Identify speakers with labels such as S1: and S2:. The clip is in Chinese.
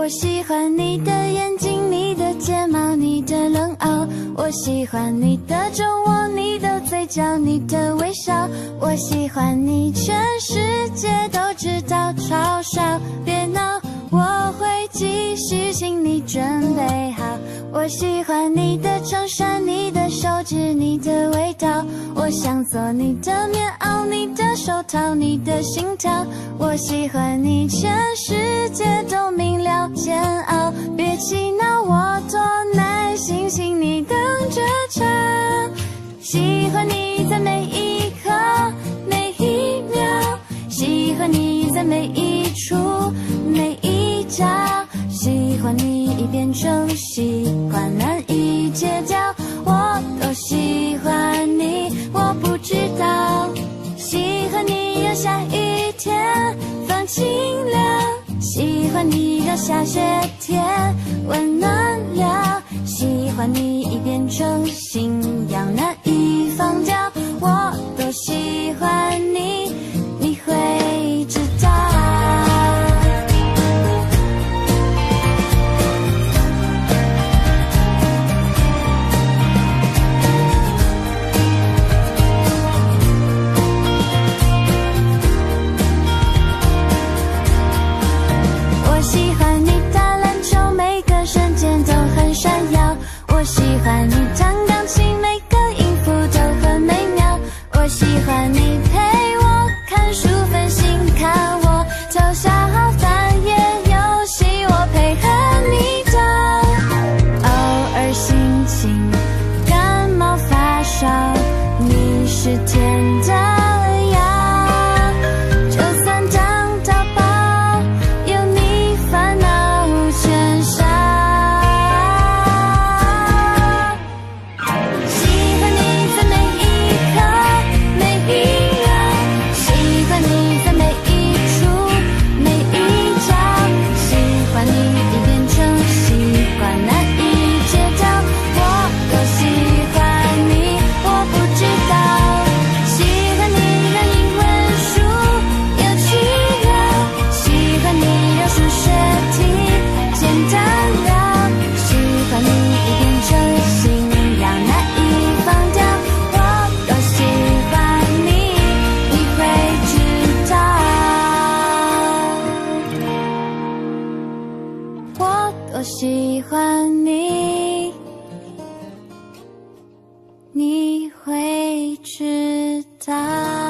S1: 我喜欢你的眼睛，你的睫毛，你的冷傲。我喜欢你的酒窝，你的嘴角，你的微笑。我喜欢你，全世界都知道，嘲笑别闹，我会继续，请你准备好。我喜欢你的衬衫，你的手指，你的味道。我想做你的棉袄，你的手套，你的心跳。我喜欢你，全世界都明了，煎熬别气恼，我多耐心，请你等着瞧。喜欢你在每一刻每一秒，喜欢你在每一处每一角，喜欢你已变成习惯，难以戒掉。我都喜欢你，我不知道。喜欢你让下雨天放晴了，喜欢你让下雪天温暖了，喜欢你已变成信仰，难以放掉。我都喜欢你，你会知道。我喜欢你打篮球，每个瞬间都很闪耀。我喜欢你弹钢琴，每个音符都很美妙。我喜欢你陪我看书分心，看我偷笑翻页游戏，我配合你的。偶尔心情感冒发烧，你是甜的药，就算当到宝，有你烦恼减少。喜欢你在每一刻每一秒，喜欢你在每一处每一角，喜欢你已变成习惯，难以戒掉。我都喜欢你，我不知道。喜欢你让英文书有趣了，喜欢你让数学题简单了，喜欢你已变成信仰，难以放掉。我都喜欢你，你会知道。我都喜欢你，你会知道。